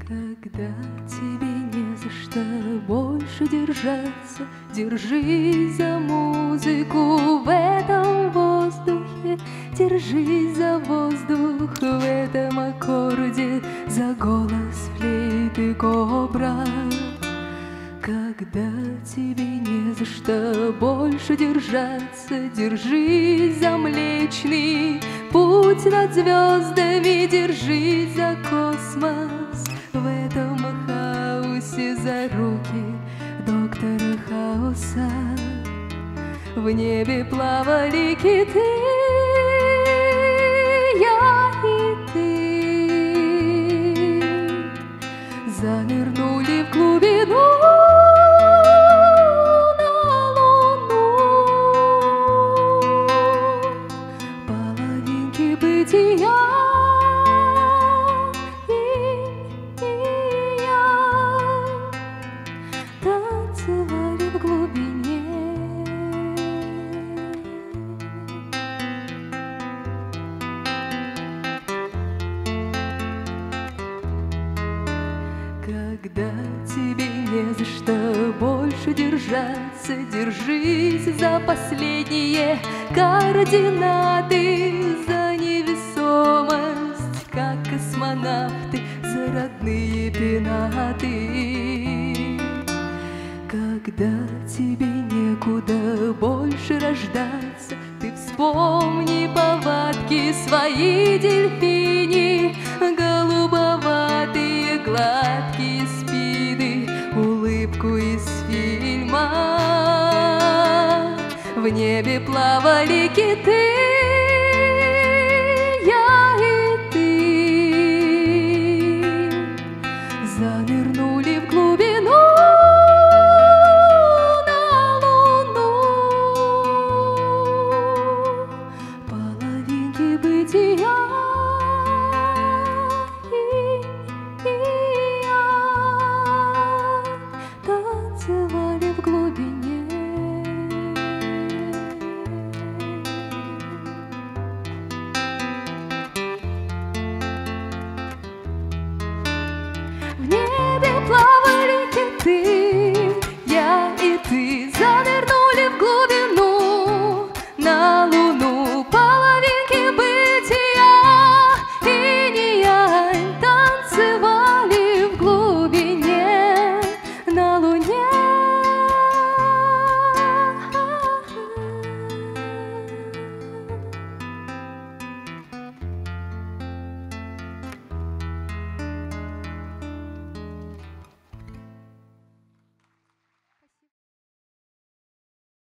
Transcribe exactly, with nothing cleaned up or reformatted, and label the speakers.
Speaker 1: Когда тебе не за что больше держаться, держись за музыку в этом воздухе, держись за воздух в этом аккорде, за голос флейты кобра. Когда тебе не за что больше держаться, держись за Млечный Путь над звездами, держись за космос в этом хаосе, за руки доктора Хауса. В небе плавали киты, я и ты, занырнули в глубину на Луну. Половинки бытия и, и я танцевали в глубине. Когда тебе не за что больше держаться, держись за последние координаты, за невесомость, как космонавты, за родные пенаты. Когда тебе некуда больше рождаться, ты вспомни повадки свои дельфини, голубоватые гладкие спины, улыбку из фильма. В небе плавали киты, я и ты, занырнули в глубину на Луну. Половинки бытия и, и я танцевали в глубине. В небе плавали